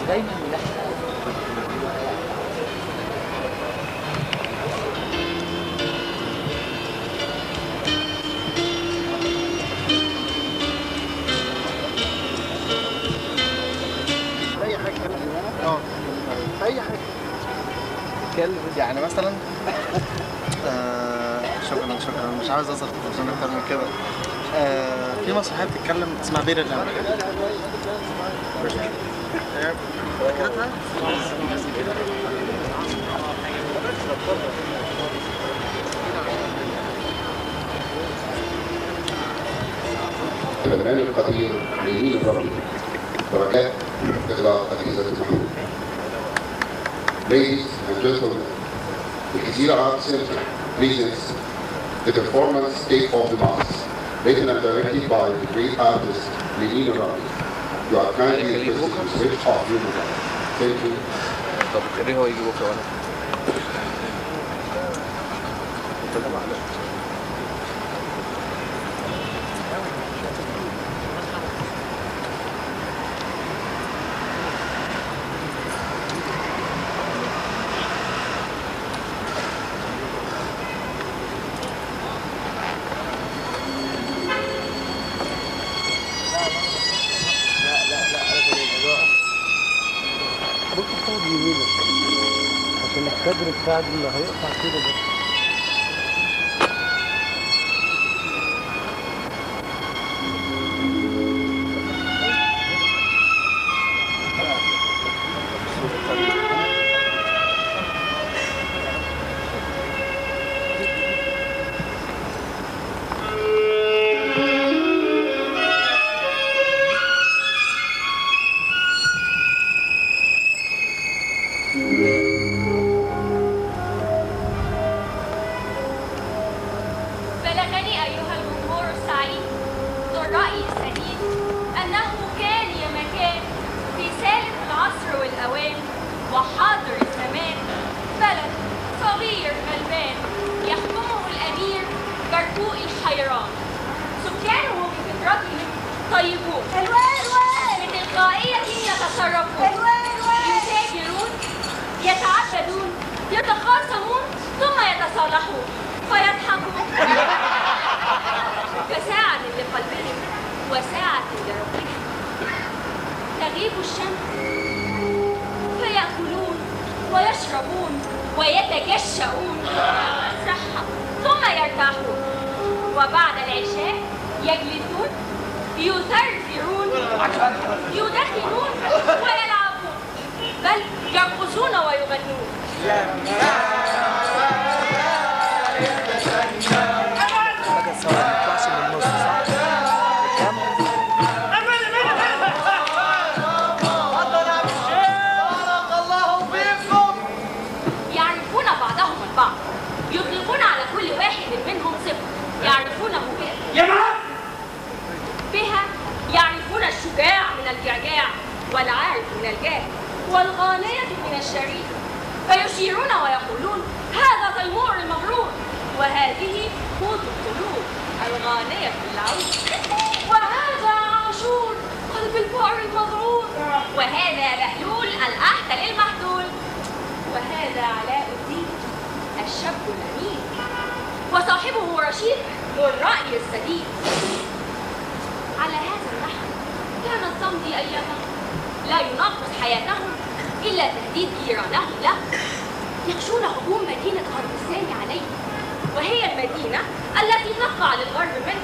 دايما بنحصل. اي حاجه اي حاجه كلب يعني مثلا شكرا مش عاوز اظهر تلفزيون اكتر من كده. في مسرحيه بتتكلم اسمها بير الغابه. فكرتها الفنان القدير لمين الربيع بركات إغلاق أجهزة المحمول. Ladies and gentlemen, the Jazeera Art Center presents the performance Take Off the Mask, written and directed by the great artist Lenin Rabi. You are kindly requested to switch off your mobile. Thank you. طب ايه هو يجي بكره وانا عشان الكادر بتاع اللي هيقطع كده ده. بلغني أيها الجمهور السعيد ذو الرأي السديد أنه كان يا مكان في سالف العصر والأوان وحاضر الزمان بلد صغير غلبان يحكمه الأمير برقوق الحيران. سكانه بفطرتهم طيبون بتلقائية يتصرفون يتاجرون يتعبدون يتخاصمون ثم يتصالحون فيضحكون كساعة لقلبهم وساعة لربهم. تغيب الشمس فيأكلون ويشربون ويتجشؤون صحة ثم يرتاحون وبعد العشاء يجلسون يثرثرون يدخنون ويلعبون بل يرقصون ويغنون. يعرفون بعضهم البعض يطلقون على كل واحد منهم صفة يعرفونه بها يعرفون الشجاع من الجعجاع والعارف من الجاهل والغانية من الشريف فيشيرون ويقولون هذا تيمور المغرور وهذه قوت القلوب الغانية العود وهذا عاشور قلب الفار المغرور وهذا بهلول الأحتل المحدول وهذا علاء الدين الشاب الأمين وصاحبه رشيد ذو الرأي السديد. على هذا النحو كانت تمضي أيامهم لا ينقص حياتهم إلا تهديد جيرانهم له يخشون هجوم مدينة غربستان عليه وهي المدينة التي تقع للغرب منه.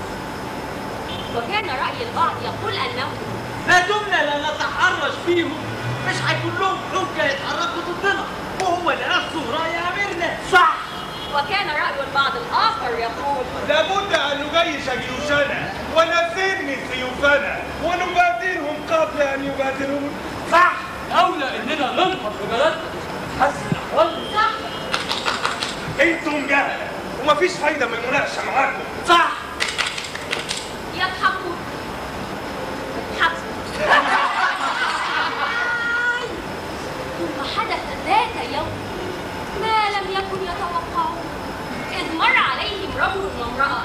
وكان رأي البعض يقول أنه ما دمنا لا نتحرش فيهم مش هيكون لهم حجة يتحركوا ضدنا وهو اللي نفسه رأي أميرنا. صح. وكان رأي البعض الآخر يقول لابد أن نجيش جيوشنا ونسن سيوفنا ونبادرهم قبل أن يبادرون. صح. أولى إننا ننهض ببلدنا حسن الأحوال. صح. أنتم جهلة ومفيش فايدة من المناقشة معاكم. صح. يضحكون ثم حدث ذات يوم ما لم يكن يتوقعون إذ مر عليهم رجل وامرأة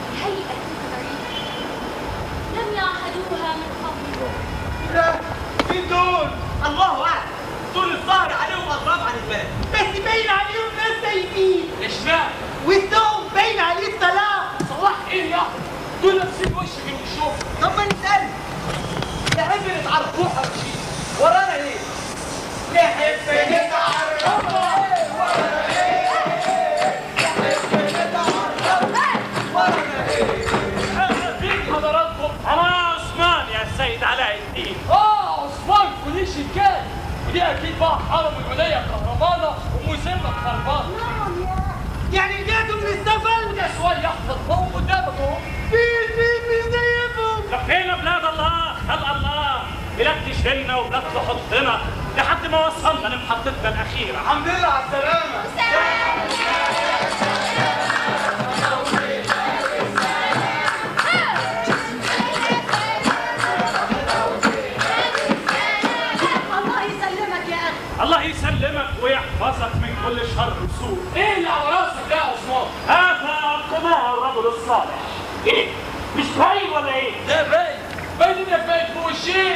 هيئة غريبة لم يعهدوها من قبل. لا في مين دول؟ الله اعلم، دول الظاهر عليهم اضراب عن البلد، بس باين عليهم ناس سايبين. اشمعنى؟ وسطهم باين عليه السلام. صلاح ايه يا احمد؟ دول لابسين وش من وشهم. طب ما نسأل، نحب نتعرف. روح يا رشيد، ورانا ايه؟ نحب نتعرف. ورانا ايه؟ نحب نتعرف. ورانا ايه؟ فين حضراتكم؟ انا عثمان يا سيد علاء الدين. عثمان كليش الكاد، ودي اكيد بقى حرم الولايه كهربانه ومسمى خربانه. نعم يا يعني رجعتوا من السفر؟ ده سؤال يحفظ فوق قدامك اهو. مين زيكم؟ لفينا بلاد الله خلق الله، بلاد تشيلنا وبلاد تحطنا لحد ما وصلنا لمحطتنا الاخيره. الحمد لله على السلامه. الله يسلمك يا اخي. الله يسلمك ويحفظك من كل شر وسوء. ايه اللي على راسك ده يا عثمان؟ هذا قناع الرجل الصالح. ايه؟ مش باين ولا ايه؟ ده باين، باين انك باين فوق الشيء.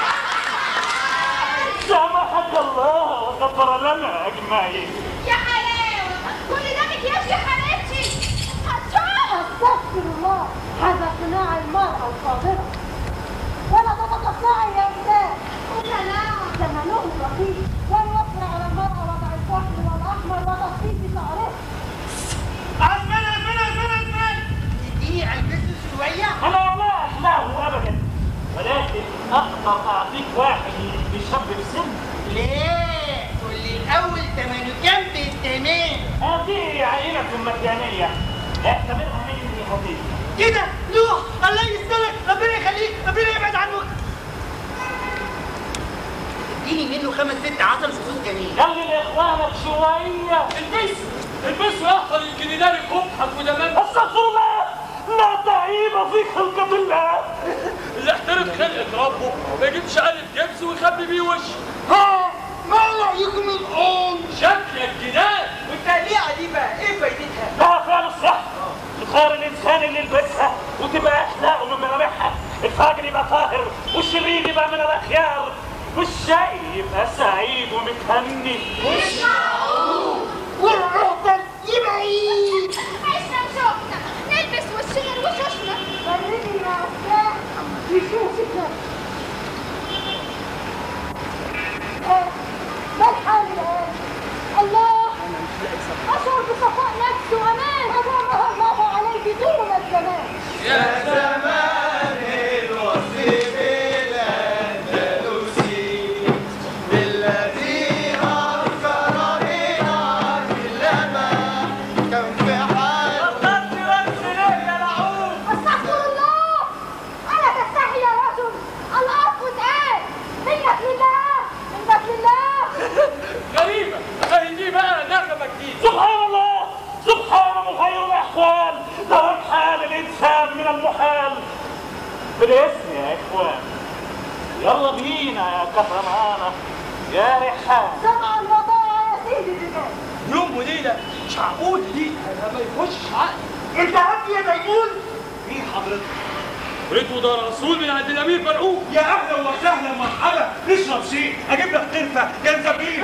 سامحك الله وغفر لنا اجمعين. يا حلاوه، كل ده مكياج يا حبيبتي. استغفر الله، هذا قناع المرأة الصابرة. ولا تتصنعي يا أستاذ، قناع ثمنه رخيص، ويوفر على المرأة وضع الفحم والأحمر وتصفيف شعرها. عثمان اديني البسه شويه. انا لا اخلعه ابدا، ولكن اقدر اعطيك واحد لشاب بسن. ليه؟ قول لي الاول ثمنه كام بالتمام؟ هذه عائلة مجانية، اعتبرها مني هدية. كده روح، الله يسترك، ربنا يخليك، ربنا يبعد عنك. اديني منه 5 6 10 فصوص جميل. خلي لاخوانك شوية. البسوا يا اخطر يمكن يداري قبحك ودمامك. استغفر الله، لا تعيب في خلقة الله. اللي احترم خلقة ربه ما يجيبش قالب جبس ويخبي بيه وشه. ها ما رايكم الان؟ شكلك جنان. والتقليعه دي بقى ايه فايدتها؟ لا فعل الصح، الخير الانسان اللي يلبسها وتبقى اخلاقه من ملامحها، الفاجر يبقى طاهر والشرير يبقى من الاخيار، والشقي يبقى سعيد ومتهني. مش معقول. والراجل يبقى ايه؟ عشنا وشوفنا، نلبس وشنا وشوشنا. وريني يا أستاذ يشوفك. ما الحال الآن؟ الله، أشعر بصفاء نفس وأمان أدامها الله عليك طول الزمان. يا زمان الوصي بالأندلسي بالذي أنكر بنا كلما كان في حال. وصلت وامشي ليه يا لعوب؟ استغفر الله، ألا تستحي يا رجل؟ الأرض اتقال منك لله، منك لله. غريبة، اهي دي بقى نغمة جديدة. سبحان الله، سبحان مغير الأحوال، لو حال الإنسان من المحال. بالاسم يا إخوان، يلا بينا يا كفرانة يا ريحان. سمع البضاعة يا سيدي الرجال. يوم وليلة مش معقول دي، أنا ما يخشش عقلي. انت عبد يا ميمون؟ مين حضرتك؟ ريتو ده رسول من عند الأمير مرعوب. يا اهلا وسهلا مرحبا، نشرب شيء، اجيب لك قرفه جنزبيل.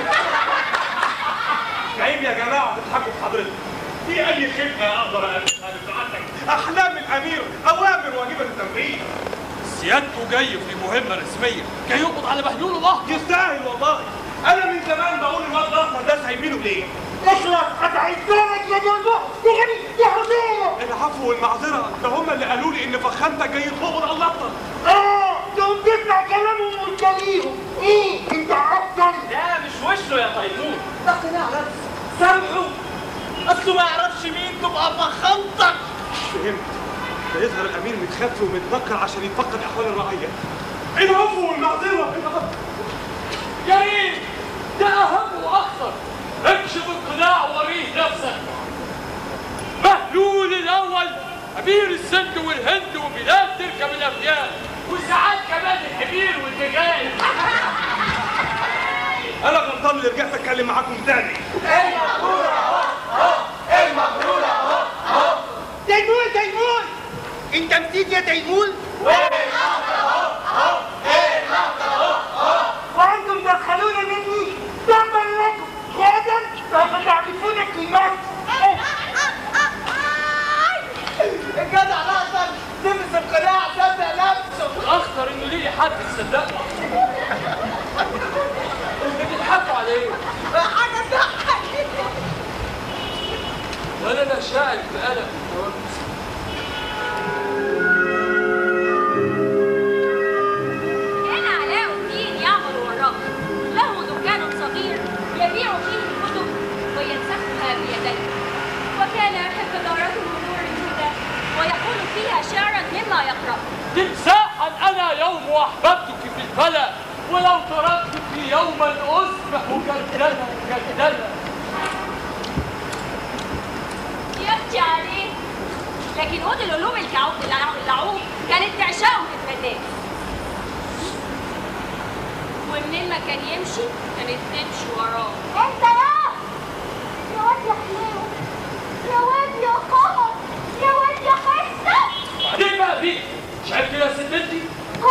عيب يا جماعه تضحكوا في حضرتك. في اي خدمه اقدر اقدمها لسعادتك؟ احلام الامير اوامر واجبه التنفيذ. سيادته جاي في مهمة رسمية، جاي يقبض على بهلول الله. يستاهل والله. انا من زمان بقول الواد الاصفر ده سايبينه ليه؟ اخلص هتعزلك يا جوزو يا غبي يا حزين. العفو والمعذره، ده هم اللي قالوا لي ان فخامتك جاي تقبض على الاخضر. دول تسمع كلامهم وتجاريهم. ايه انت عبطل؟ لا مش وشه يا طيبون. ده قناع نفس سامحه، اصله ما يعرفش مين تبقى فخامتك. فهمت. ده يظهر الامير متخفي ومتنكر عشان يتفقد احوال الرعيه. العفو والمعذره. يا ريت ده أهم وأخطر. اكشف القناع ووريه نفسك. بهلول الأول أمير السند والهند وبلاد تركب الأفيال وساعات كمان الحمير والدجاج. انا غلطان اللي رجعت اتكلم معاكم تاني. المغرورة اهو اهو، المغرورة اهو اهو. تيمون تيمون، انت نسيت يا تيمون؟ ايه الأخضر اهو اهو، ايه الأخضر اهو اهو. بتضحكوا على ايه؟ حاجة تضحك. ولا انا شاعر بقلق الكوابيس. كان علاء الدين يعمل وراء، له دكان صغير يبيع فيه الكتب وينسخها بيديه، وكان يحب دورته نور الهدى ويقول فيها شعرا مما يقرأ. تمساحا انا يوم احببتك في الفلا، ولو تركتك يوما اصبح كالدنا كالدنا. يفتي عليه، لكن اوض العلوم اللعوب كانت تعشقه الفتاة، ومنين ما كان يمشي كانت تمشي وراه. انت يا واد يا حلو، يا واد يا قمر، يا واد يا حسن. بعدين بقى دي مش عارف كده يا ست بنتي؟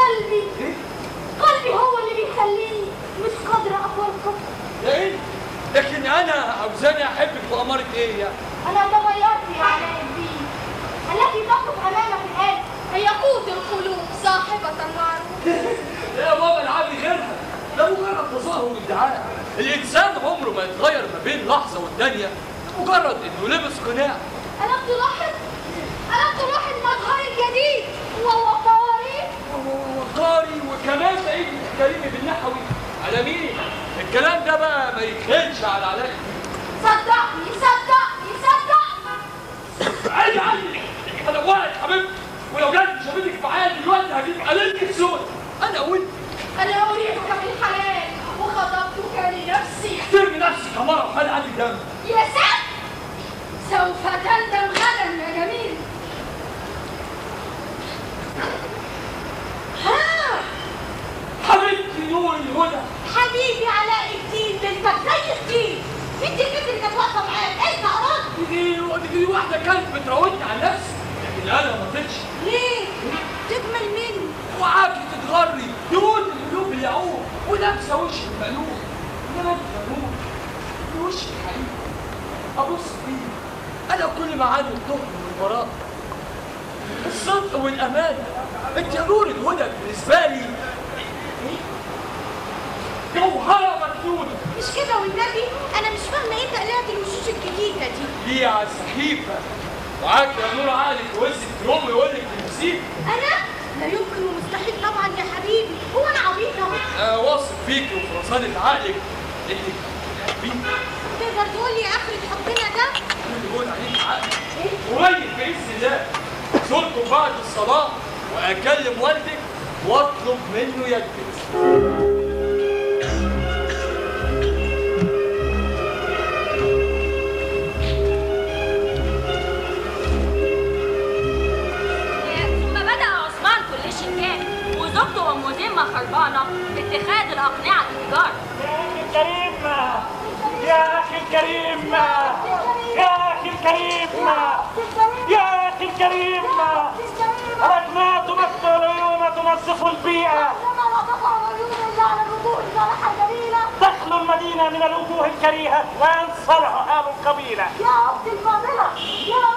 قلبي هو اللي بيخليني مش قادرة أفرقك. ايه؟ لكن انا عاوزاني احبك بأمارة ايه يعني؟ أنا تغيرت يا علاء الدين. التي تقف أمامك الآن هي قوت القلوب صاحبة النار. يا بابا العبي غيرها، ده مجرد تظاهر وادعاء. الانسان عمره ما يتغير ما بين لحظه والتانيه، مجرد انه لبس قناع. ألم تلاحظ مظهري الجديد ووقاري؟ وقاري وكمان بقيت بتتكلمي بالنحوي على مين؟ الكلام ده بقى ما يخلش على علاء. صدقني. عادي انا واحد حبيبتي، ولو جت شافتك معايا دلوقتي هجيب قليلك السود انا وانت. أنا أريدك بالحلال وخطبتك لنفسي. احترمي نفسك يا مرة وخلي عندك دم. يا سب سوف تندم غدا يا جميل. حبيبتي نور الهدى، حبيبي علاء الدين بنتك زي الدين. انت البنت اللي كانت واقفه معاك انت قررت. دي واحدة كانت بتراودني عن نفسي، لكن انا ما رضيتش. ليه؟ تجمل مني. وعاكي تتغري دول القلوب اليعوب ولابسه وش المقلوب، انما انت يا نور وش الحقيقي ابص فيه انا كل ما عاد الطهر والبراء، الصدق والامانه. انت يا نور الهدى بالنسبه لي جوهره مكنونه. مش كده والنبي انا مش فاهمه ايه تقليعه الوشوش الجديده دي. دي على السحيفه معاك يا نور عقلك وزك تروم يقول لك تمسيك. انا لا يمكن ومستحيل طبعا يا حبيبي. هو انا عبيطه؟ انا واثق فيكي وفي رصانه عقلك انك بتحبيني. تقدر تقول لي اخرة حبنا ده؟ انا اللي بقول عليك عقلك قريب باذن الله زوركم بعد الصلاه واكلم والدك واطلب منه يتجوز. وزوجته ام ذمه خربانه باتخاذ الاقنعه التجار. يا اخي الكريم، يا اخي الكريم، يا اخي الكريم، الاقنعه تمثل العيون تنظف البيئه، تخلو المدينه من الوجوه الكريهه وينصلح حال القبيله. يا اختي الفاضله، يا